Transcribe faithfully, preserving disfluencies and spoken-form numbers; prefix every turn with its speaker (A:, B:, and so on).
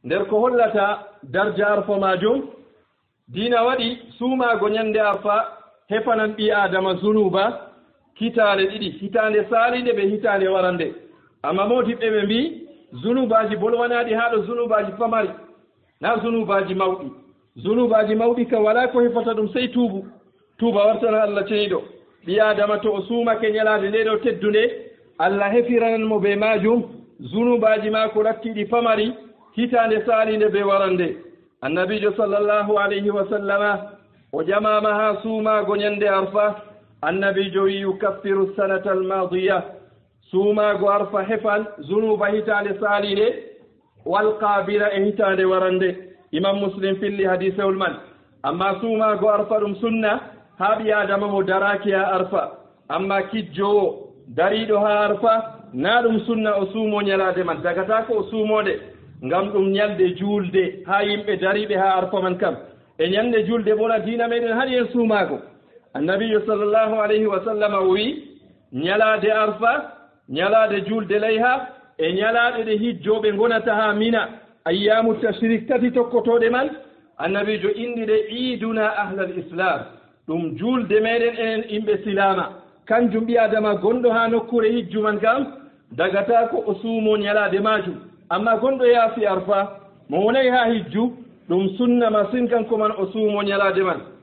A: nder ko hollata darja arfa majum dina waɗi suumago ñande arfa hefanan ɓi adama zunuba hitande ɗiɗi hitande salinde ɓe hitande warande amma modiɓɓe ɓe mbi zunubaji bolwanaɗi haɗo zunubaji pamari na zunubaji mawɗi zunubaji mawɗi ka wala ko hefata ɗum sey tuubu tuuba wartana allah ceniɗo ɓi adama to o suumake ñalade nde ɗo teddunde allah hefirananmo ɓe majum zunubaji ma ko rattiɗi pamari hitande salinde ɓe warande annabijo sallllahu alayhi wa sallama o jamama ha suumago ñande arfa annabijo wi yukaffiru sanata almadiya suumago arfa hefan zunuba hitande salinde walqabila e hitande warande imam muslim filli hadisewol man amma suumago arfa ɗum sunna ha ɓi adama mo daraki ha arfa amma kijjowo dariɗo ha arfa na ɗum sunna o suumo ñalade man dagata ko o suumode ngam ɗum ñalde julde ha yimɓe dariɓe ha arfa man kam e ñande julde bona dina meɗen haɗi en suumago annabijo sallllahu alayhi wa sallam o wi ñalade arfa ñalade julde layha e ñalaɗe ɗe hijjoɓe gonata ha mina ayyamu tashrik tati tokkotoɗe man annabijo indi ɗe iiduna ahlal islam ɗum julde meɗen enen yimɓe silama kanjum ɓi adama gonɗo ha nokkure hijju man kam dagata ko o suumo ñalade majum amma gonɗo yaafi arfa mo wonay ha hijju ɗum sunna masin kanko man o suumo ñalade man